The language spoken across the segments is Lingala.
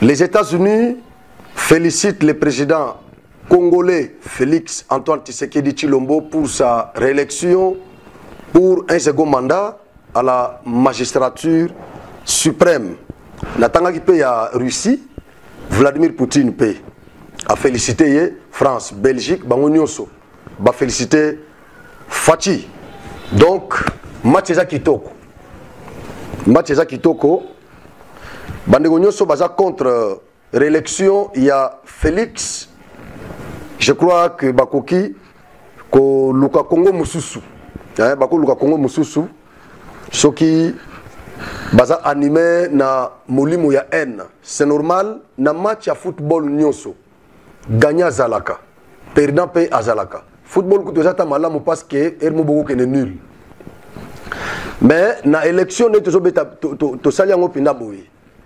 Les États-Unis félicitent le président congolais Félix Antoine Tshisekedi Tshilombo pour sa réélection pour un second mandat à la magistrature suprême. Natanga qui paye à Russie, Vladimir Poutine paye. A félicité France, Belgique, Bangonioso. A félicité Fati. Donc, match Kitoko. Match Kitoko. Bangonioso baza contre réélection, il y a Félix. Je crois que Bakoki, ko Luka Congo Mususu. Bako Luka Congo Mususu. Ce qui baza animé na molimo ya haine. C'est normal, na match à football nyonso. Gagner Zalaka. Perdant paye à Zalaka. Football ko tozata malamu parce que ermo boko kene nul. Mais na élection ne to sali yango pinda boye.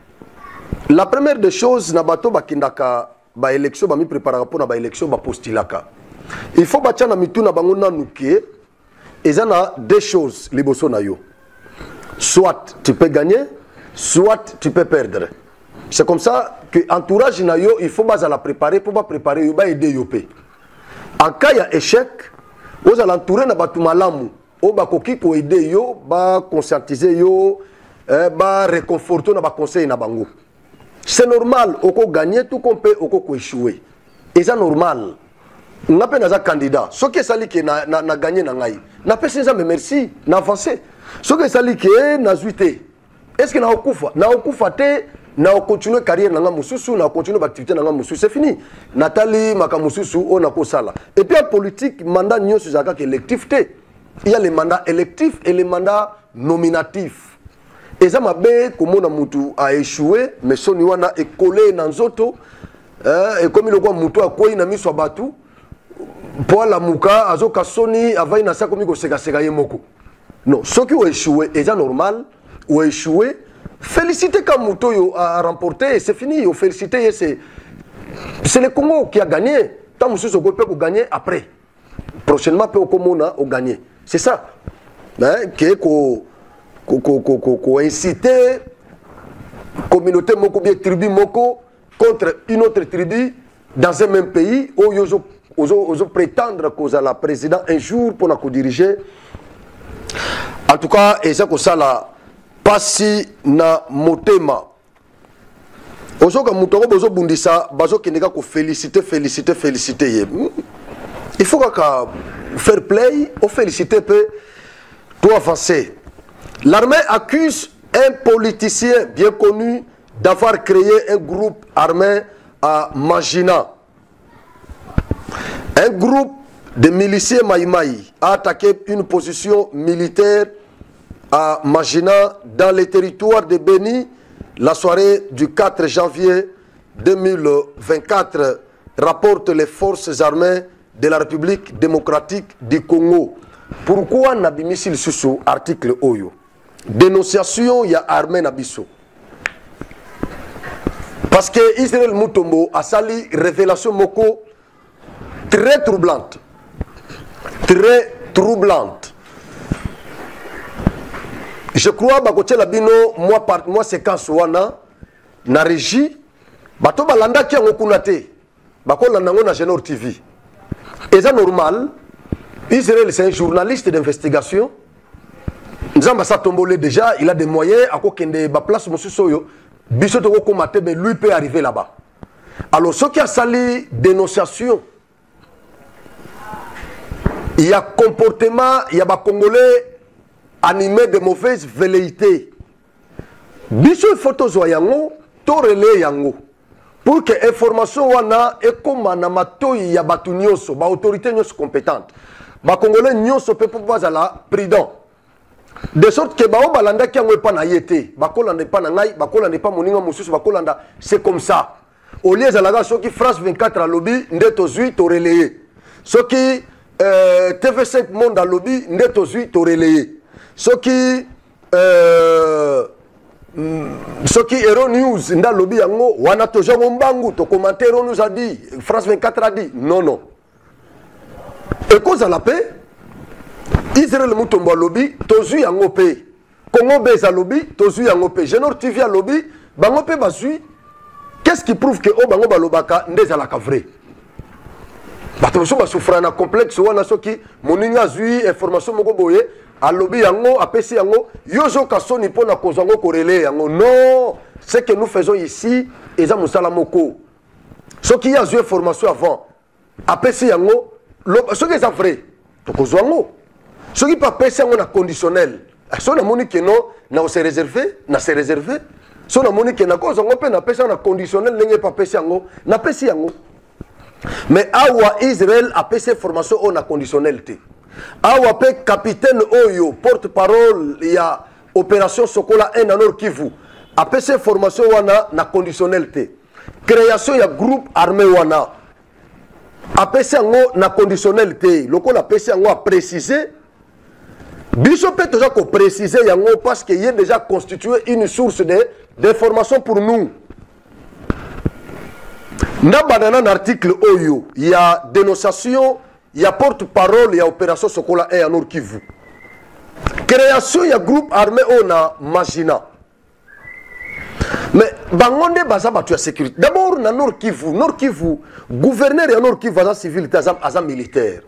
La première des choses na bato bakindaka ba élection ba mi préparera pour na ba élection ba postilaka. Il faut batia na mitu na bango nanuke ezana deux choses liboso na yo. Soit tu peux gagner, soit tu peux perdre. C'est comme ça que entourage na yo, il faut la préparer pour pas préparer yo ba aider yo pe. En cas ya échec, vous allez entourer na batu malamu, o ba koki ko aider yo, ba conscientiser yo, ba réconforter na ba conseil na bango. C'est normal, on peut gagner tout qu'on peut, on peut échouer. Et c'est normal. On n'a pas un candidat. Ce qui est sali qui na gagné na ngai. Na personne ça me merci, na avancé. Ce qui est sali qui na zuité. Est-ce que na okufa? Na okufa te, na continuer carrière na mususu, na continuer activité na mususu, c'est fini. Nathalie makamususu on a ko sala. Et puis en politique, mandat nyo suzaka électif te. Il y a les mandats électifs et les mandats nominatifs. Et ça m'a bien comme on a mutu a échoué, mais son wana est collé dans zoto, et comme il a mutu a quoi il a mis sur batu, pour la muka azoka soni avai na sa comme il seka seka yemoko. Non, ceux qui ont échoué, et ça normal, ont échoué, féliciter comme mutu a remporté, c'est fini, ont félicité, c'est le Congo qui a gagné. Tant monsieur Soko peut gagner après, prochainement peut au gagner. C'est ça, qui est qu'on inciter communauté moko bien tribu moko contre une autre tribu dans un même pays où ils prétendre qu'on a la président un jour pour nous diriger. En tout cas, et ça que ça la passi na motema. Ozo ka mutoko bozo bundisa bazo keneka ko féliciter. Il faut que fair play ou féliciter peu pour avancer. L'armée accuse un politicien bien connu d'avoir créé un groupe armé à Magina. Un groupe de miliciens Maïmaï a attaqué une position militaire à Magina dans les territoires de Béni la soirée du 4 janvier 2024, rapportent les forces armées de la République démocratique du Congo. Pourquoi Nabimisil Susu, article Oyo? Dénonciation, il y a armée Nabiso. Parce que Israël Mutombo a sali révélation moko très troublante. Très troublante. Je crois que labino moi par moi séquence wana na régie bato balanda ki ngokunate bako landango na Genor TV. Et c'est normal. Israël c'est un journaliste d'investigation. Nzamba sa tombolé déjà, il a des moyens à quoi kende ba place monsieur Soyo biso to ko maté mais lui peut arriver là-bas. Alors ce qui a sali dénonciation, il y a comportement, il y a ba congolais animé de mauvaise velléité. Biso photo zo yango to relais yango pour que information wana ekoma na matoyi ya batu nyonso ba autorité nyonso compétente. Ba congolais nyonso pe pour pas ala prudent. De sorte que bao balanda ki yango epa na yete, bakolanda epa na ngai, bakolanda epa moninga mususu, bakolanda, c'est comme ça. Au lieu zalaga soki France 24 à lobby, ndeto zui to relayer. Soki TV5 Monde à lobby, ndeto zui to relayer. Soki Hero News nda lobby yango, wana to jango mbangu, to commenter Hero News a dit, France 24 a dit, non. Et cause à la paix, Israël Mutombo lobby, tozu yango pe. Congo Beza lobby, tozu yango pe. Genor TV lobby, bango pe bazui. Qu'est-ce qui prouve que Obango Balobaka n'est la vrai? Bato ba souffra na complexe wana soki moninga zui information moko boye alobi yango apesi yango yozo kasoni pona kozango korele yango non, ce que nous faisons ici eza musala moko soki ya zui information avant apesi yango soki eza vrai to kozango soki pa pesi yango na conditionnel so na moni que non na se réserver na se réserver so na moni que na kozango pe na pesi na conditionnel ndenge pa pesi yango na pesi yango. Mais awa Israël a fait ses formations en conditionnalité. Awa pe capitaine Oyo, porte-parole, il y a opération Sokola 1 en Nord Kivu. A fait ses formations en conditionnalité. Création ya groupe armé wana. A fait ses en conditionnalité. Le qu'on a fait en préciser. Biso peut toujours préciser yango parce qu'il y a déjà constitué une source d'information pour nous. Dans un article Oyo, il y a dénonciation, il y a porte-parole, il y a opération Sokola 1 en Nord Kivu. Création, il y a groupe armé, on a Magina. Mais, bangonde baza batu ya sécurité. D'abord, dans Nord Kivu, gouverneur de Nord Kivu, azam civil, azam militaire.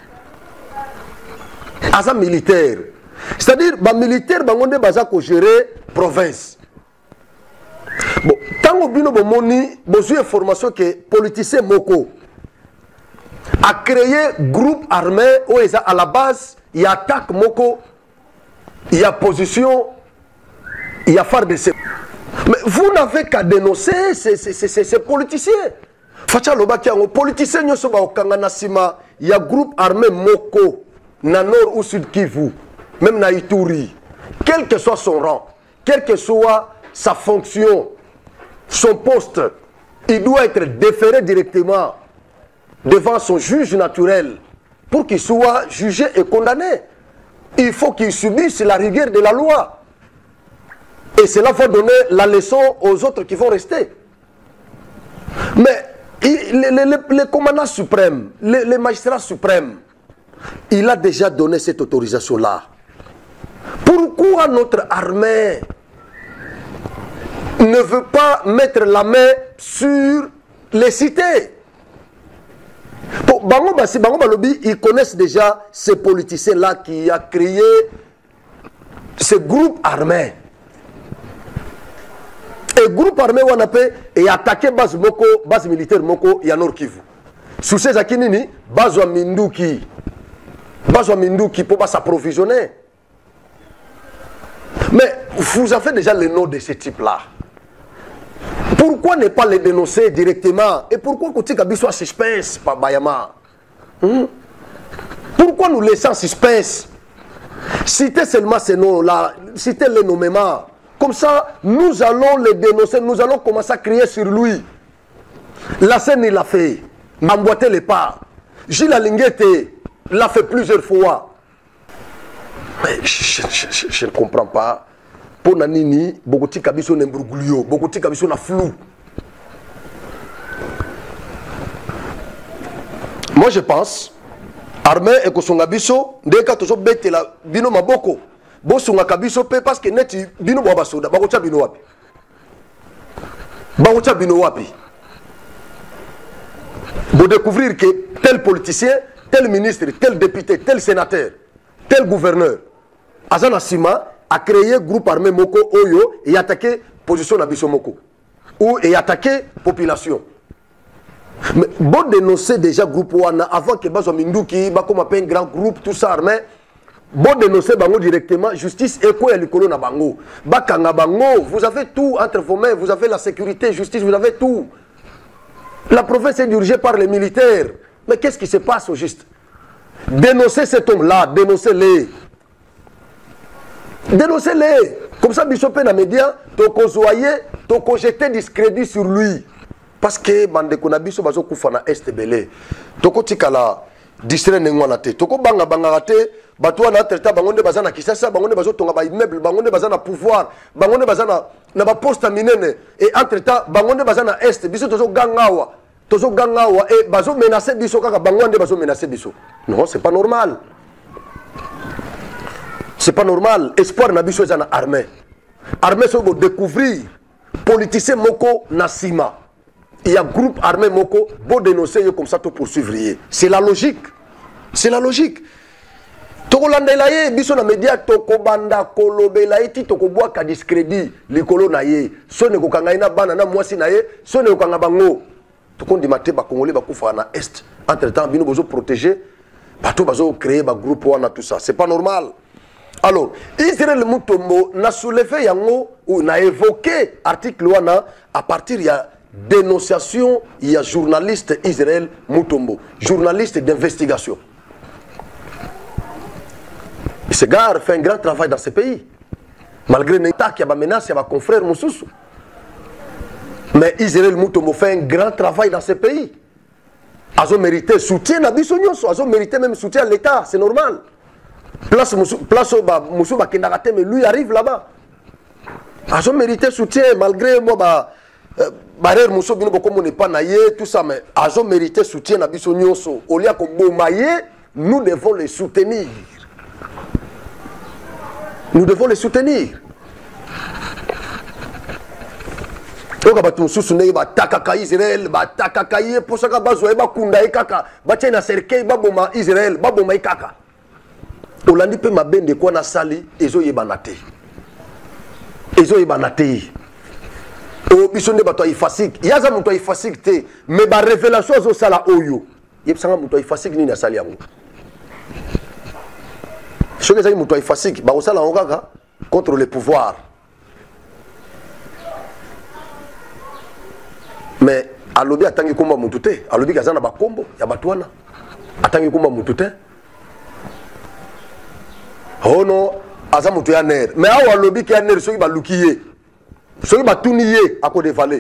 Azam militaire. C'est-à-dire, ba militaire, bangonde baza ko gérer province. Bon, tant que bino bomoni, besoin de formation que politicien Moko a créé groupe armé où à la base il y a attaque Moko, il y a position, il y a phare de. Mais vous n'avez qu'à dénoncer ces politiciens. Facha lobaki yango politicien nyoso ba okanga na sima, il y a groupe armé Moko na nord ou sud Kivu, même na Ituri, quel que soit son rang, quel que soit sa fonction, son poste, il doit être déféré directement devant son juge naturel pour qu'il soit jugé et condamné. Il faut qu'il subisse la rigueur de la loi. Et cela va donner la leçon aux autres qui vont rester. Mais les commandants suprêmes, les magistrats suprêmes, il a déjà donné cette autorisation-là. Pourquoi notre armée ne veut pas mettre la main sur les cités? Pour Bango Balobi, ils connaissent déjà ces politiciens-là qui ont créé ce groupe armé. Et groupe armé, on a et attaqué base Moko, base militaire Moko, Yanor Kivu. Sous ces akinini, base Minduki pour s'approvisionner. Mais vous avez déjà le nom de ce type-là. Pourquoi ne pas les dénoncer directement? Et pourquoi Kouti Kabi soit suspense par Bayama? Pourquoi nous laisser en suspense? Citez seulement ces noms-là, citez les nomméments. Comme ça, nous allons les dénoncer, nous allons commencer à crier sur lui. La scène, il l'a fait. Emboîter les pas. Gilles Alinguete l'a fait plusieurs fois. Mais je ne comprends pas. Pour Nanini, beaucoup de kabiso n'embrouglio, beaucoup de kabiso na flou. Moi je pense, armée et kosonga biso, dès que toujours bête la bino maboko, bosonga kabiso pe parce que net bino baba soda, bakocha bino wapi. Bakocha bino wapi. Vous découvrir que tel politicien, tel ministre, tel député, tel sénateur, tel gouverneur, Azana Sima a créé groupe armé Moko Oyo et attaqué position d'Abisso Moko. Ou et attaqué population. Mais bon dénoncer déjà groupe Wana avant que Bazo Minduki, comme un grand groupe, tout ça armé. Bon dénoncer Bango directement, justice et quoi l'école na Bango. Bakanga Bango, vous avez tout entre vos mains, vous avez la sécurité, justice, vous avez tout. La province est dirigée par les militaires. Mais qu'est-ce qui se passe au juste? Dénoncez cet homme-là, dénoncez-les. Dénoncez-les. Comme ça, Bishop et les médias, tu jeter discrédit sur lui. Parce que Mandeko Nabiso Bazo Koufana Est Belé. Toko Tikala, distrait Nenguanate. Toko Banga Bangarate, Batouana Treta, Bangonde Bazana Kisasa, Bangonde Bazo Tonga immeuble, Bangonde Bazana pouvoir, Bangonde Bazana Naba poste minene. Et entre-temps, Bangonde Bazana Est, Biso Tozo Gangawa. Tozo Gangawa et Bazo menacé Biso Kaka, Bangonde Bazo menacé Biso. Non, c'est pas normal. C'est pas normal. Espoir Nabiso est en armée. Armée, c'est pour découvrir politicien Moko Nasima. il y a groupe armé moko, bon dénoncer comme ça, tout poursuivre. C'est la logique. C'est la logique. Tokolanda laye biso na media tokobanda kolobela eti tokoboa ka discrédit likolo na ye sone ko kanga ina bana na mwasi na ye sone ko kanga bango tokondi mate ba congolais ba kufa na est entre temps bino bozo protéger bato bazo créer ba groupe wana tout ça c'est pas normal. Alors Israël Mutombo na soulevé yango ou na évoqué article wana à partir il y a dénonciation il y a journaliste Israël Mutombo journaliste d'investigation. Ce gars fait un grand travail dans ce pays. Malgré les attaques, il y a des menaces, il y a des confrères Moussoussou. Mais Israël Mutombo fait un grand travail dans ce pays. Ils ont mérité soutien à Bissonioso, ils ont mérité même soutien à l'État, c'est normal. Place Moussou Bakendagate, mais lui arrive là-bas. Ils ont mérité soutien malgré moi, Barère Moussou Bino Bokomo n'est pas naïe, tout ça, mais ils ont mérité soutien à Bissonioso. Au lieu qu'on bomaye, nous devons les soutenir. Nous devons les soutenir. Donc, nous soutenons Israël, pour ça que Israël, Olandi pe mabende kwa na sali ezo yebanate. Ezo yebanate. O bisonde bato ifasik. Yaza muto ifasik te, mais ba révélation zo sala oyo. Yebsanga muto ifasik ni na sali yango. Ce que c'est muto ifasik, ba osala ngaka contre le pouvoir. Mais alobi atangi komba mutu te, alobi kazana ba kombo ya batwana. Atangi komba mutu te. Oh non, aza mutu ya ner. Mais awa alobi ki ya ner soki ba lukiye. Soki ba tuniye ako dévaler.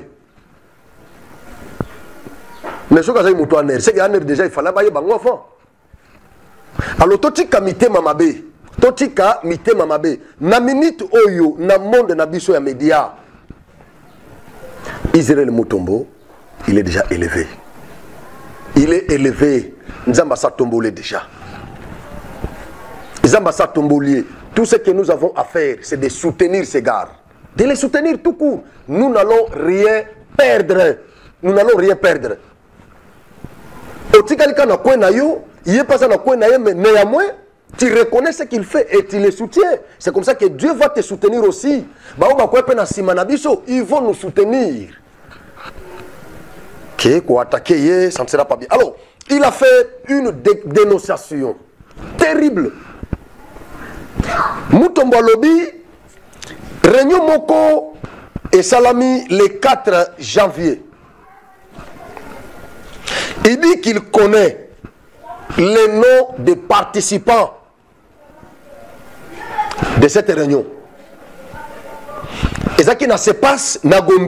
Mais soki aza mutu ya ner, c'est que ya ner déjà il fallait ba yeba ngofo. Alors totika mitema mabe. Totika mitema mabe. Na minute oyo na monde na biso ya média. Israël Mutombo, il est déjà élevé. Il est élevé. Nzamba sa tombolé déjà. Nzamba tombolier. Tout ce que nous avons à faire, c'est de soutenir ces gars. De les soutenir tout court. Nous n'allons rien perdre. Nous n'allons rien perdre. Otikalika na kwen na yo, il est passé na kwen na yo, mais néanmoins, tu reconnais ce qu'il fait et tu les soutiens. C'est comme ça que Dieu va te soutenir aussi. Ils vont nous soutenir. Pour attaquer, ça ne sera pas bien. Alors, il a fait une dénonciation terrible. Mutombo Lobi, Réunion Moko et Salami le 4 janvier. Il dit qu'il connaît les noms des participants de cette réunion. Et ça qui ne se passe na Gombe.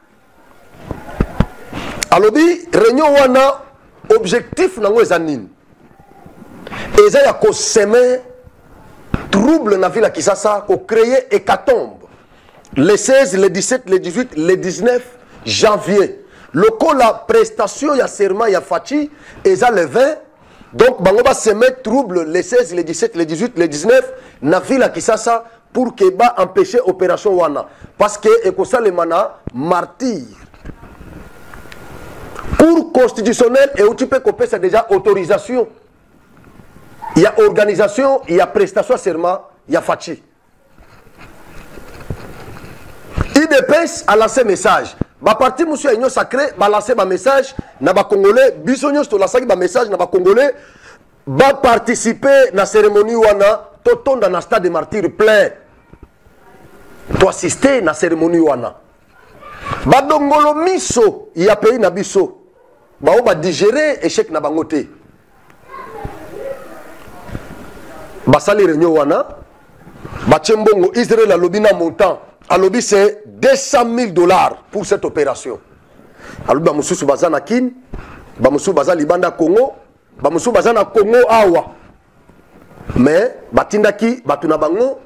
Alors, réunion wana objectif nango ezanin. Et ça y a ko semer trouble na ville à Kisasa, ko créer hécatombe. Le 16, le 17, le 18, le 19 janvier. Le coup la prestation ya serment ya Fachi et ça le 20. Donc bango va semer trouble le 16, le 17, le 18, le 19 na ville à Kisasa pour que ba empêcher opération wana parce que ekosa le mana martyr. Cour constitutionnelle et où tu peux couper c'est déjà autorisation. Il y a organisation, il y a prestation serment, il y a Fachi. IDPS a lancé message. Ba parti monsieur Union Sacré ba lancé un message na ba congolais bisognos to lancé un message na ba congolais ba participer na cérémonie wana to tonda na stade de martyr plein. To assister na cérémonie wana. Ba dongolo miso ya pays na biso. Ba o ba digérer échec na bangote. Ba sali réunion wana ba tchembongo Israël a lobby na montant. A lobby c'est $200 000 pour cette opération. Alors ba mususu bazana kin, ba mususu bazana libanda Congo, ba mususu bazana Congo awa. Mais batindaki batuna bango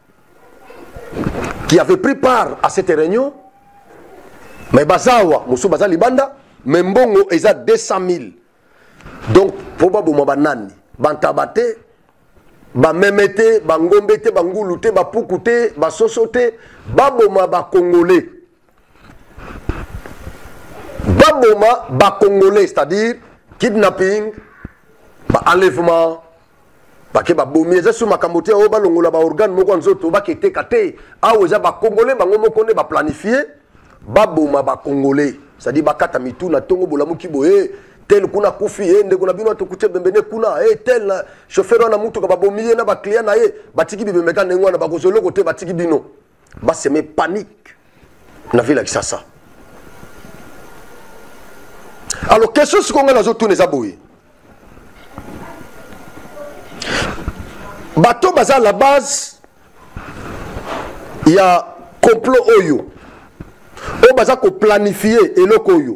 qui avait pris part à cette réunion. Mais bazawa mususu bazana libanda, mais mbongo eza 200 000. Donc pour baboma banani, bantabate ba memete, ba ngombete, ba ngulute, ba pukute, ba sosote, ba boma ba congolais. baboma ba congolais, c'est-à-dire kidnapping, ba enlèvement, ba ke ba bomi eza sur makambote o ba longola ba organe moko nzoto ba kete kate awo eza ba congolais bango moko ne ba planifier baboma ba congolais, c'est-à-dire ba kata mitu na tongo bolamuki boye tel kuna kufi ende kuna bino to kuche bembene kuna tel chauffeur na mutu ka ba bomi na ba client na ye batiki bibemeka nengwana ba kozolo kote batiki bino ba seme panique na ville avec ça. Alors question ce qu'on a dans les aboués. Bateau baza à la base il y a complot oyo. O baza ko planifier et le koyo.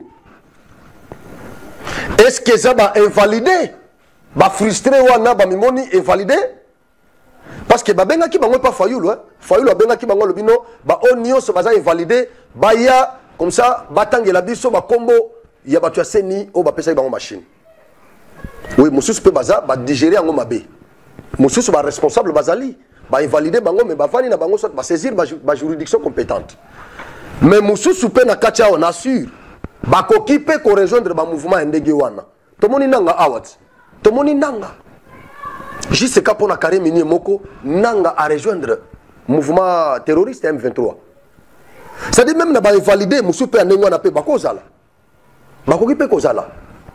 Est-ce que ça va invalider? Va frustrer wana ba mimoni invalider? Parce que babenga ki bango pas fayulu fayulu babenga ki bango lobino ba onio so baza invalider ba ya comme ça batangela biso ba combo ya batu ya seni o ba pesa bango machine. Oui, monsieur peut baza ba digérer ngo mabe. Monsieur ba responsable bazali ba invalider bango mais ba vani na bango soit ba saisir ba juridiction compétente. Mais monsieur peut na katia on assure ba koki pe ko rejoindre ba mouvement ndege wana. Tomoni nanga awat. Tomoni nanga. Juste quand on a carré mini moko nanga à rejoindre mouvement terroriste M23. C'est-à-dire même na ba invalider monsieur peut ndenge wana pe ba kozala. Ba koki pe kozala.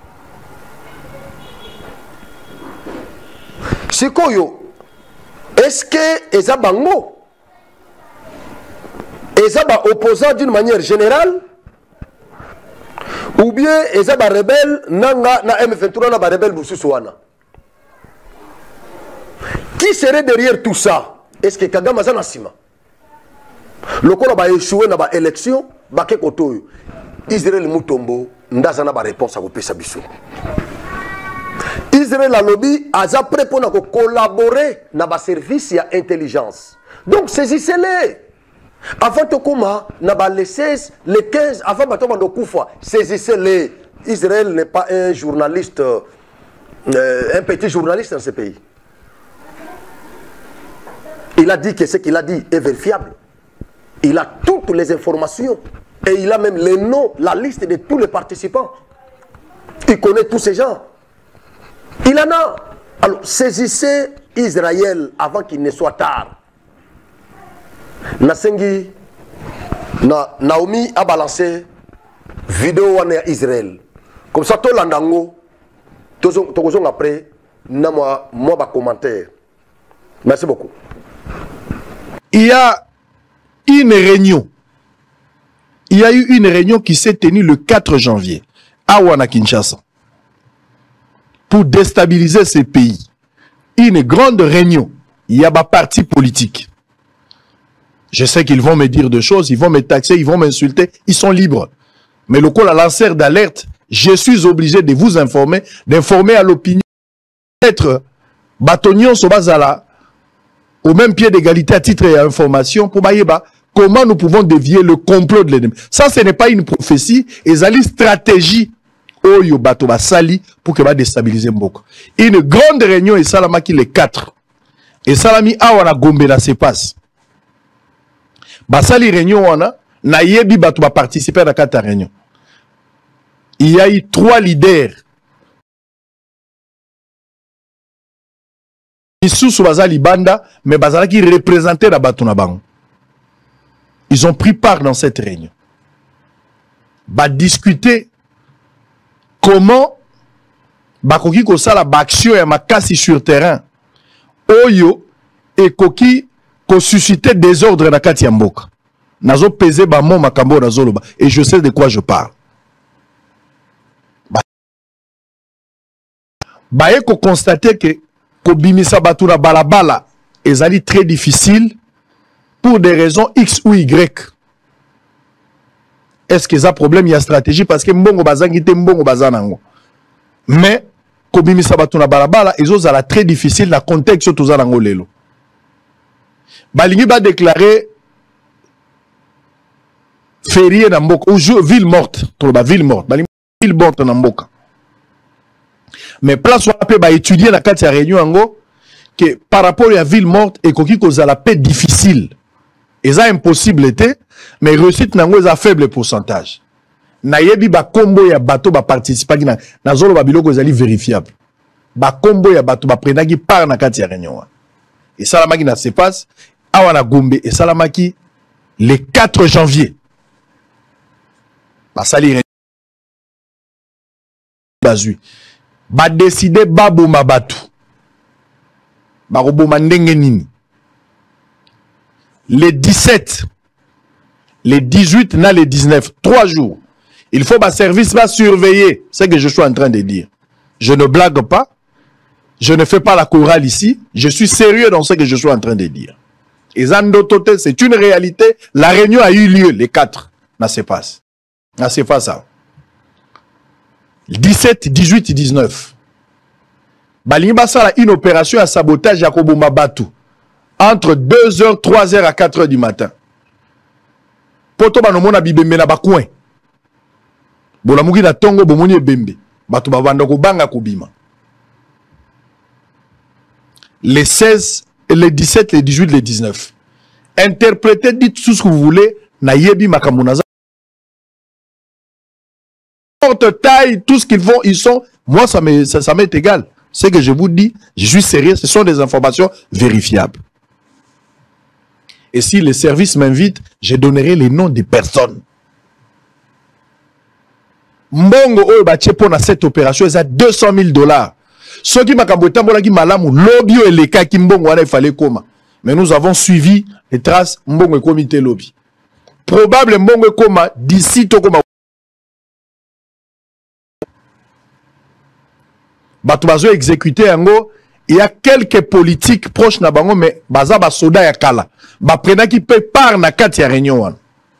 Sikoyo, est-ce que Eza Bango, Eza ba opposant d'une manière générale, ou bien Eza ba rebelle, nanga na M23 na ba rebelle Boussousouana? Qui serait derrière tout ça? Est-ce que Kagame Azana Sima? Le qu'on a échoué dans la élection, Baké Kotoyo, Israël Moutombo, Ndazana ba réponse à Opé Sabissou. Israël a lobby a prêt pour collaborer dans le service et intelligence. Donc saisissez-les. Avant de comment, les 16, les 15, avant de Koufa, saisissez-les. Israël n'est pas un journaliste, un petit journaliste dans ce pays. Il a dit que ce qu'il a dit est vérifiable. Il a toutes les informations. Et il a même les noms, la liste de tous les participants. Il connaît tous ces gens. Il en a. Alors, saisissez Israël avant qu'il ne soit tard. Nasengi, Naomi a balancé vidéo à Israël. Comme ça, tout l'andango, tout après, moi, commentaire. Merci beaucoup. Il y a une réunion. Il y a eu une réunion qui s'est tenue le 4 janvier à Ouana, Kinshasa, pour déstabiliser ces pays. Une grande réunion. Il y a des partis politiques. Je sais qu'ils vont me dire des choses, ils vont me taxer, ils vont m'insulter. Ils sont libres. Mais le col à lanceur d'alerte, je suis obligé de vous informer, d'informer à l'opinion. Être bâtonnion Sobazala, au même pied d'égalité à titre et à information, pour Bayeba, comment nous pouvons dévier le complot de l'ennemi. Ça, ce n'est pas une prophétie, et c'est une stratégie. Oyo bato basali pour que va déstabiliser Mboko. Une grande réunion et salama qui les 4. Et salami awana gombe na se passe. Basali réunion wana na yebi bato ba participer à la réunion. Il y a eu 3 leaders. Isusu bazali banda mais bazala qui représentait la bato na bango. Ils ont pris part dans cette réunion. Ba discuter comment bakoki ko sala action ya makasi sur terrain oyo et koki ko susciter désordre na kati ya mboka nazo peser ba mo makambo nazo loba et je sais de quoi je parle ba ko constater que ko bimisa batu na balabala ezali très difficile pour des raisons X ou Y. Est-ce que ça problème il y a stratégie parce que mbongo bazangi te mbongo bazanango. Mais kobimi sabatu na balabala ezo zala très difficile na contexte to zanango lelo. Balingi ba déclarer férié na mboka ou ville morte, to ba ville morte, balingi ville morte na mboka. Mais place wape ba étudier na kati ya réunion ngo que par rapport à ville morte et koki ko zala paix difficile. Et ça impossible était, mais réussite n'a pas un faible pourcentage. nayebi ba kombo ya bato ba participa ki na zolo ba biloko ezali vérifiable. Ba kombo ya bato ba prenaki part na kati ya réunion. Et salamaki na se passe awa na Gombe et salamaki le 4 janvier. Ba sali bazui. Ba décider baboma batu. Ba roboma ndenge nini. Les 17, les 18, na les 19, 3 jours. Il faut que service va surveiller ce que je suis en train de dire. Je ne blague pas. Je ne fais pas la chorale ici. Je suis sérieux dans ce que je suis en train de dire. Et Zandotote, c'est une réalité. La réunion a eu lieu, les 4. Ça se passe. Ça se passe ça. 17, 18, 19. Balimba a une opération à sabotage à Koboma Batu. Entre 2h, 3h à 4h du matin. Poto banomona bibembe na bakouin. Bolamuki na tongo bomoni ebembe. Batu bavanda kobanga kobima. Les 16, les 17, les 18, les 19. Interprétez, dites tout ce que vous voulez. Na yebi makamunaza. Porte taille, tout ce qu'ils font, ils sont. Moi, ça m'est égal. Ce que je vous dis, je suis sérieux. Ce sont des informations vérifiables. Et si les services m'invitent, je donnerai les noms des personnes. Mbongo oyo batie pour cette opération, ils ont $200,000. Ceux qui m'ont dit malamu lobby et les cas qui mbongo il fallait comment. Mais nous avons suivi les traces mbongo et comité lobby. Probable mbongo comment d'ici to comme bato bazo exécuté yango. Il y a quelques politiques proches na bango mais baza ba soda ya kala. Ba prena qui peut par na kati ya réunion.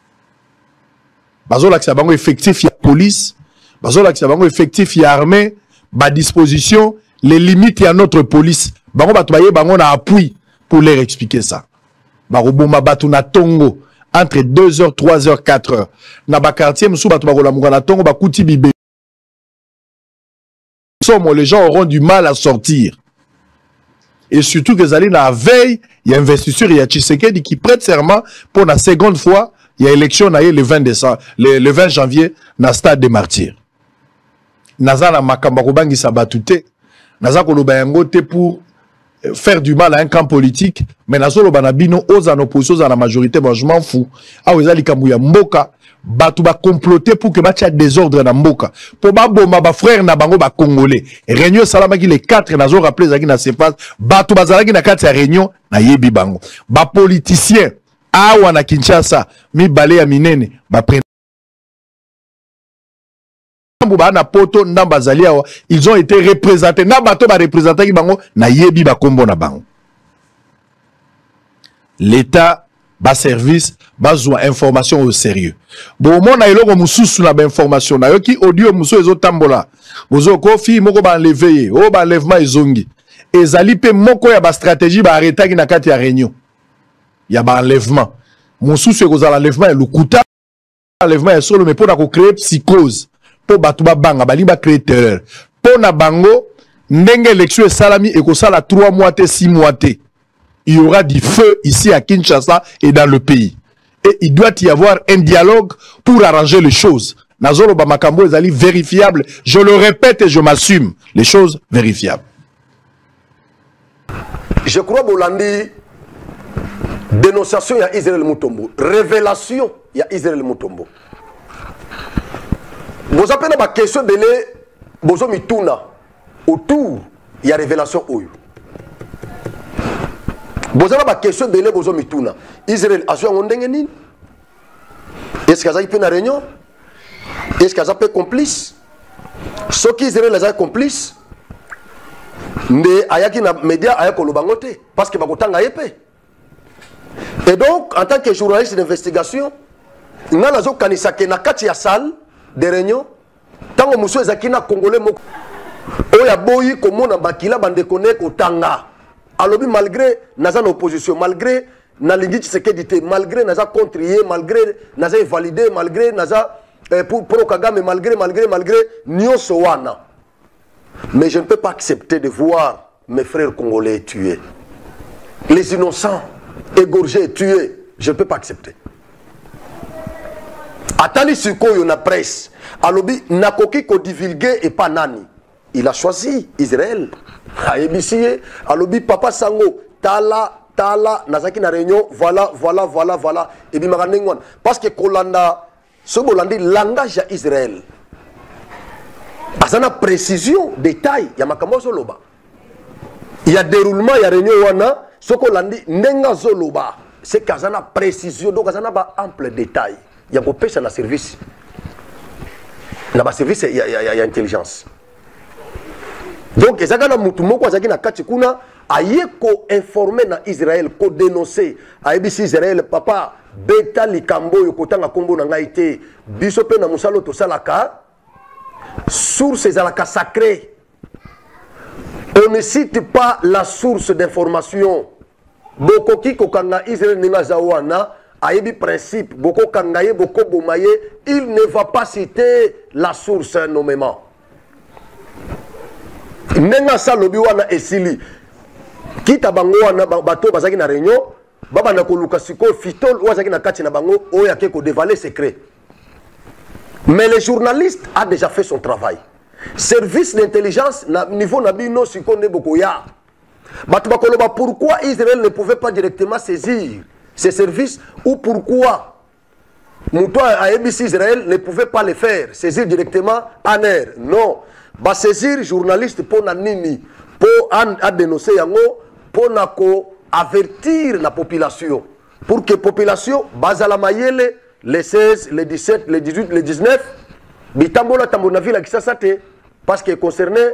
Bazo la bango effectif ya police, bazo la bango effectif ya armée, ba disposition, les limites ya notre police. Bango bato baye bango na appui pour leur expliquer ça. Ba roboma batu na tongo entre 2h, 3h, 4h. Na ba quartier msou bato ba kola muka na tongo ba kuti bibe. Les gens auront du mal à sortir. Et surtout que Zali na veille, il y a investiture, il y a Tshisekedi qui prête serment pour la seconde fois, il y a élection le 20 décembre, le 20 janvier, dans stade des martyrs. Naza na makamba kobangi sabatute, naza koloba yango te pour faire du mal à un camp politique, mais nazo loba na bino aux en opposition à la majorité, moi je m'en fous. Ah oui, Zali kambuya mboka, batu ba comploter pour que batia désordre na mboka. Pour ba bomba ba frère na bango ba congolais. Réunion salamaki les 4 nazo rappeler zaki na se passe, batu bazalaki na kati ya réunion na yebi bango. Ba politicien awa na Kinshasa, mi balé ya minene, ba prendre na poto ndamba zali awa, ils ont été représentés na bato ba représenter ki bango na yebi ba kombo na bango. L'État bas service, bas information au sérieux. Bon, mon aïlo ko mususu na ba information na yo ki audio musu ezo tambola. Bozo ko fi moko ba enlever, o ba enlèvement ezongi. Ezali pe moko ya ba stratégie ba arrêter ki na kati ya réunion. Ya ba enlèvement. Mususu ko za enlèvement e lukuta enlèvement e solo mais pour na ko créer psychose. Pour batu ba banga bali ba créer terreur. Pour na bango ndenge élection e salami e ko sala 3 mois te 6 mois te. Il y aura du feu ici à Kinshasa et dans le pays. Et il doit y avoir un dialogue pour arranger les choses. Nazolo Bamakambo est allé vérifiable. Je le répète et je m'assume. Les choses vérifiables. Je crois Bolandi, dénonciation, il y a Israël Mutombo. Révélation, il y a Israël Mutombo. Vous appelez ma question de les Bozo Mituna. Autour, il y a révélation Oyo. Vous avez ma question de les Bozo Mituna. Israël a joué un ondengeni. Est-ce qu'il y a une réunion? Est-ce qu'il y a un complice? Ce qu'Israël a complice, mais ayaki na média ayako lubangote parce que bakotanga épée. Et donc en tant que journaliste d'investigation, nga nazo kanisa ke na kati ya salle de réunion tango muso ezakina congolais moko oya boyi komona bakila bande connect otanga. Alobi malgré naza na opposition, malgré na lingi Tshisekedi te, malgré naza contrier, malgré naza validé, malgré naza pour Kagame, malgré nyonso wana. Mais je ne peux pas accepter de voir mes frères congolais tués. Les innocents égorgés, tués. Je ne peux pas accepter. Atali sikoyo na presse. Alobi nakoki ko divulguer et pas nani. Il a choisi Israël. Ayebisie alobi papa sango tala nazaki na réunion voilà. Et bi makanengwan parce que kolanda ce bolandi langage à Israël. Azana précision détail ya makambo zoloba. Il y a déroulement ya réunion wana sokolandi ndenga zoloba. C'est kazana précision donc kazana ba ample détail. Ya ko pesa na service. Na ba service il y a intelligence. Donc ezaka na mutu moko azaki na kati kuna aye ko informer na Israël ko dénoncer ayebisi Israël papa beta likambo yo kotanga kombo na ngai te biso pe na musalo to salaka source ezalaka sacrée. On ne cite pas la source d'information. Bokoki kokanga Israël ninga zawana ayebi principe boko kangaye boko bomaye il ne va pas citer la source nommément. Nenga sa lobi wana esili kita bango wana bato bazaki na réunion baba na koluka siko fitol wazaki na kati na bango oya ke ko dévaler secret. Mais le journaliste a déjà fait son travail. Service d'intelligence na niveau na bino siko ne bokoya. Bato bakoloba pourquoi Israël ne pouvait pas directement saisir ces services ou pourquoi Moutoua à ABC Israël ne pouvait pas le faire, saisir directement en air. Non. Va saisir journaliste pour nini, pour dénoncer yango, pour avertir la population. Pour que la population, bazala mayele, les 16, les 17, les 18, les 19, bitambola tambonavi la kisasate, parce que concernait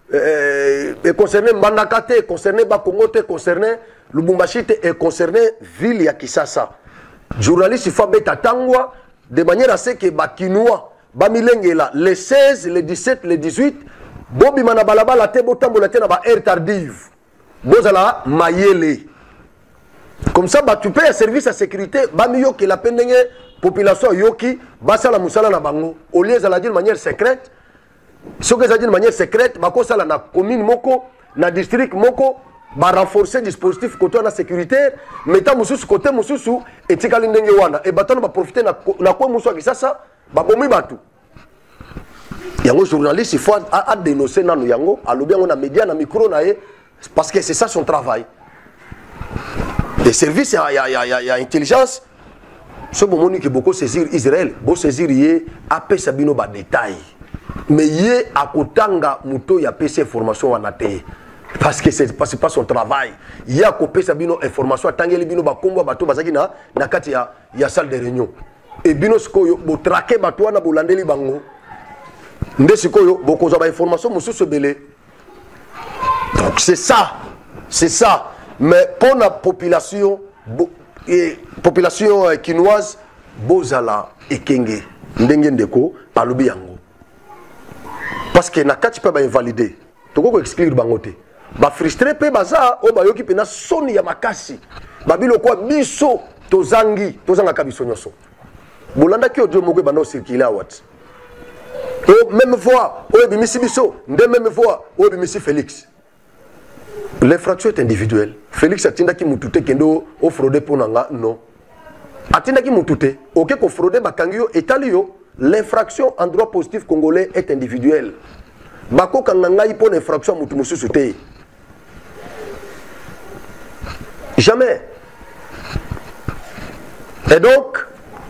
Mbandakate, concernait Bakongote, concernait Lubumbashi et concernait ville ya Kisasa. Journaliste il faut beta tangwa de manière à ce que bakinois bamilengela les 16, les 17, les 18 bobi manabalaba la te botambola te na ba air tardive bozala mayele comme ça ba tu payes service à sécurité bamiyo que la pendenge population yoki basala musala na bango au lieu de la dire de manière secrète ce que ça dit de manière secrète bakosala na commune moko na district moko ba renforcer dispositif côté na sécuritaire mettant mususu côté mususu et tikali ndenge wana et batano ba profiter na quoi musu akisasa ba bomi batu yango journaliste il faut à dénoncer nanu yango alobi yango na média na micro na parce que c'est ça son travail. Les services il y a intelligence ce moment que beaucoup saisir Israël beau saisir yé apé sabino ba détail mais yé akotanga muto ya PC formation wana te. Parce que c'est pas son travail. Il y a coupé sa bino information atangeli bino ba kombo bato bazaki na kati ya salle de réunion. Et bino sikoyo bo traquer bato wana bo landeli bango. Nde sikoyo bo koza ba information mususu belé. Donc c'est ça. Mais pour la population quinoise bozala ekenge ndenge ndeko alobi yango. Parce que na kati pa ba invalider. Toko ko exclure bangote. Ba frustré pe baza o ba yoki pena soni ya makasi babilo kwa biso tozanga kabiso nyoso bolanda ki odio moko bana circuler awat o même fois o bimisi biso nde même fois o bimisi Félix l'infraction est individuelle. Félix atinda ki mutute kendo o frauder ponanga non atinda ki mutute oke ko frauder bakangio etalio l'infraction en droit positif congolais est individuelle. Bako kanganga ipo l'infraction mutu mususu te. Jamais. Et donc,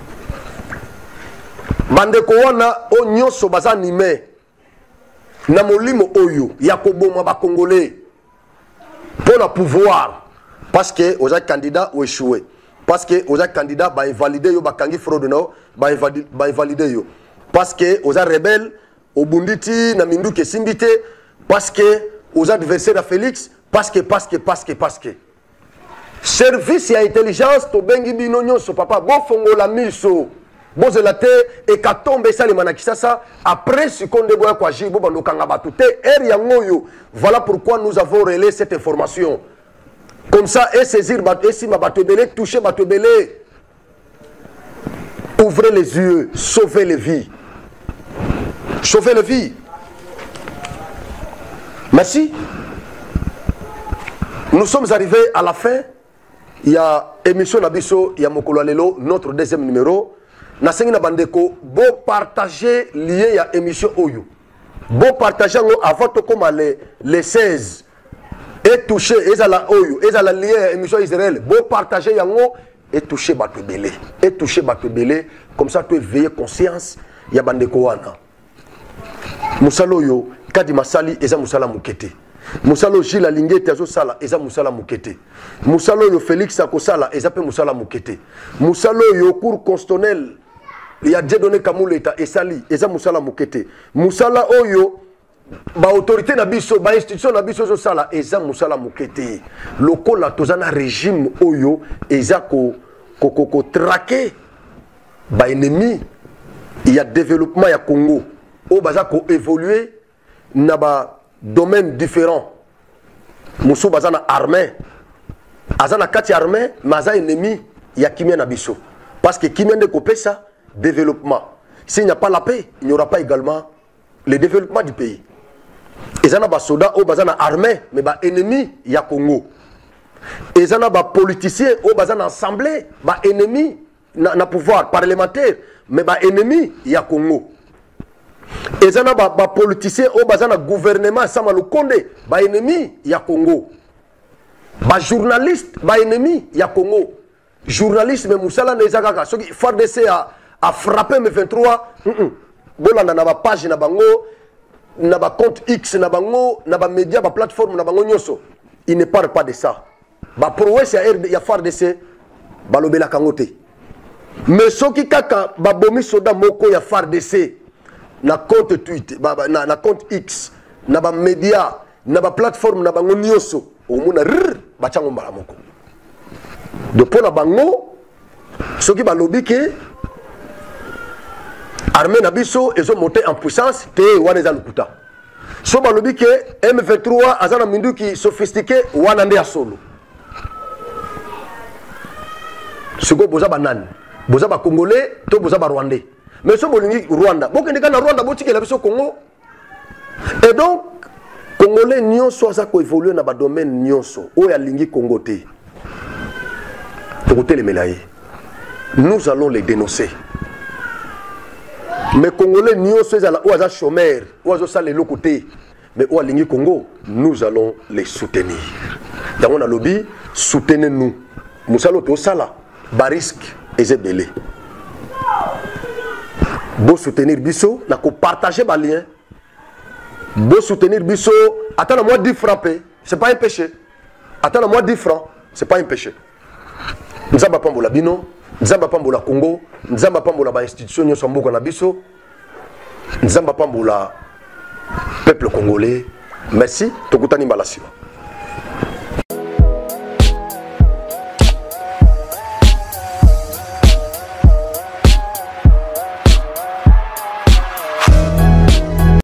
bandeko wana o nyonso baza animé na molimo oyo ya koboma ba congolais pour le pouvoir parce que aux candidats ont échoué parce que aux candidats ba invalider yo bakangi fraude no ba invalider yo parce que aux rebelles au bunditi na minduke simbite parce que aux adversaires de Félix parce que service ya intelligence to bengi bino nyonso papa bo fongola miso bo zelate et katombe sali manakisa ça après seconde boya kwa jibo bando kanga batute er yangoyo. Voilà pourquoi nous avons relayé cette information comme ça et saisir et si ma batobele toucher batobele ouvrez les yeux, sauvez les vies. Sauver les vies. Merci. Nous sommes arrivés à la fin. Il y a émission Nabiso, il y a Mokolo Alelo, notre deuxième numéro. nasengi na bandeko bo partager lien ya émission oyo bo partager ngo avant to comme les 16 et toucher ezala oyo ezala lien ya émission Israël bo partager yango et toucher bato belé et toucher bato belé comme ça tu éveiller conscience ya bandeko wana musalo yo kadi masali eza musala mukete musalo Gilles Lingete azo sala eza musala mukete musalo yo Félix akosala eza pe musala mukete musalo yo cour constitutionnel ya Dieudonné Kamuleta esali eza musala mukete musala oyo ba autorité na biso ba institution na biso zo sala eza musala mukete lokola tozana régime oyo eza ko traquer ba ennemi ya développement ya Congo o baza ko évoluer na ba domaines différents. Moussou bazana armée. Azana kati armée, maza ennemi, il y a Kimia Nabiso. Parce que Kimia ne coupe ça, développement. S'il n'y a pas la paix, il n'y aura pas également le développement du pays. Ezana ba soda o bazana armée, mais ba ennemi, il y a Congo. Ezana ba politicien o bazana assemblée, ba ennemi, na pouvoir parlementaire, mais ba ennemi, il y a Congo. Et ça n'a pas politicien au bazana gouvernement sama le Condé ba ennemi ya Congo ba journaliste ba ennemi ya Congo journaliste mais musala nezakaka soki FARDC a frappé M23 bolanda na ba page na bango na ba compte X na bango na ba média ba plateforme na bango nyoso il ne parle pas de ça ba prouesse ya FARDC ba lobela kangote mais soki kaka ba bomi soda moko ya FARDC na compte Twitter na compte X na ba média na ba plateforme na bango nyoso omuna ba chango mbala moko de pona bango soki ba lobi ke armée na biso ezo monter en puissance te wana za lukuta so ba lobi ke M23 azana mindu ki sophistiqué wana nde ya solo siko boza banane boza ba congolais to boza ba rwandais. Mais ce bolingi Rwanda, beaucoup de gens en Rwanda, beaucoup de gens au Congo. Et donc, Congolais nyonso ça ko évoluer dans le domaine nyonso. O ya lingi Congo te. Côté les mélaye. Nous allons les dénoncer. Mais Congolais nyonso ça o za chômeur, o za ça les côté. Mais o lingi Congo, nous allons les soutenir. Dans on a lobby, soutenez-nous. Musalo to sala, barisk et zebele. Beau soutenir Bisso, n'a qu'à partager ma lien. Beau soutenir Bisso, attends moi 10 francs, c'est pas un péché. Attends moi 10 francs, c'est pas un péché. Nous avons pas la Bino, nous avons pas la Congo, nous avons pas la institution, nous sommes beaucoup na Bisso, nous avons pas la peuple congolais. Merci, Tokutani Malasio.